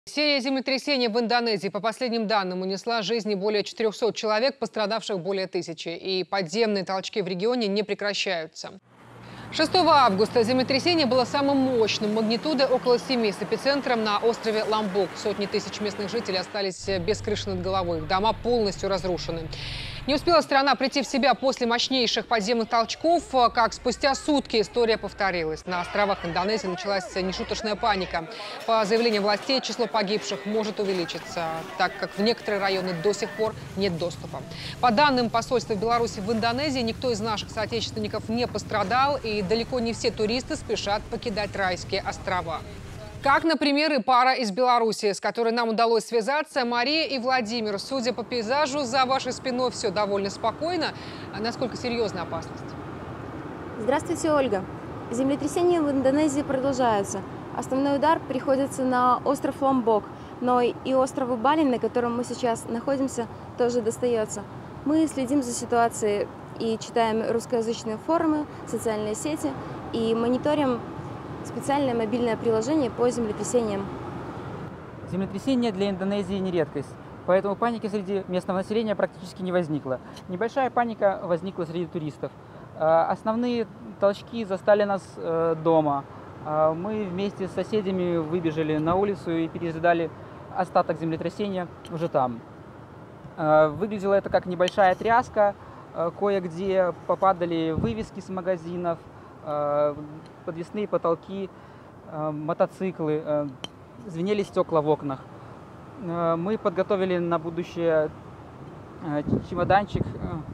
Серия землетрясений в Индонезии, по последним данным, унесла жизни более 400 человек, пострадавших более 1000. И подземные толчки в регионе не прекращаются. 6 августа землетрясение было самым мощным, магнитудой около 7, с эпицентром на острове Ломбок. Сотни тысяч местных жителей остались без крыши над головой, дома полностью разрушены. Не успела страна прийти в себя после мощнейших подземных толчков, как спустя сутки история повторилась. На островах Индонезии началась нешуточная паника. По заявлениям властей, число погибших может увеличиться, так как в некоторые районы до сих пор нет доступа. По данным посольства Беларуси в Индонезии, никто из наших соотечественников не пострадал, и далеко не все туристы спешат покидать райские острова. Как, например, и пара из Беларуси, с которой нам удалось связаться, Мария и Владимир. Судя по пейзажу, за вашей спиной все довольно спокойно. А насколько серьезна опасность? Здравствуйте, Ольга. Землетрясения в Индонезии продолжаются. Основной удар приходится на остров Ломбок, но и острову Бали, на котором мы сейчас находимся, тоже достается. Мы следим за ситуацией и читаем русскоязычные форумы, социальные сети и мониторим специальное мобильное приложение по землетрясениям. Землетрясение для Индонезии не редкость, поэтому паники среди местного населения практически не возникло. Небольшая паника возникла среди туристов. Основные толчки застали нас дома. Мы вместе с соседями выбежали на улицу и пережидали остаток землетрясения уже там. Выглядело это как небольшая тряска, кое-где попадали вывески с магазинов, подвесные потолки, мотоциклы, звенели стекла в окнах. Мы подготовили на будущее чемоданчик,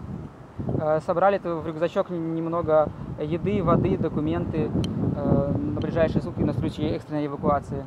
собрали в рюкзачок немного еды, воды, документы на ближайшие сутки на случай экстренной эвакуации.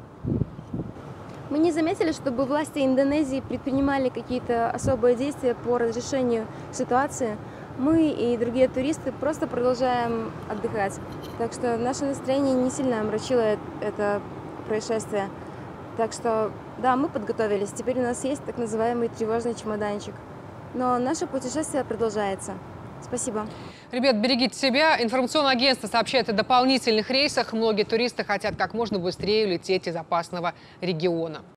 Мы не заметили, чтобы власти Индонезии предпринимали какие-то особые действия по разрешению ситуации. Мы и другие туристы просто продолжаем отдыхать. Так что наше настроение не сильно омрачило это происшествие. Так что, да, мы подготовились. Теперь у нас есть так называемый тревожный чемоданчик. Но наше путешествие продолжается. Спасибо. Ребят, берегите себя. Информационное агентство сообщает о дополнительных рейсах. Многие туристы хотят как можно быстрее улететь из опасного региона.